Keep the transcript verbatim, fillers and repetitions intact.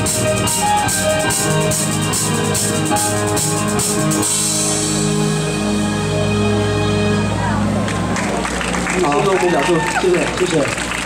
好，给我们表述，谢谢，谢谢。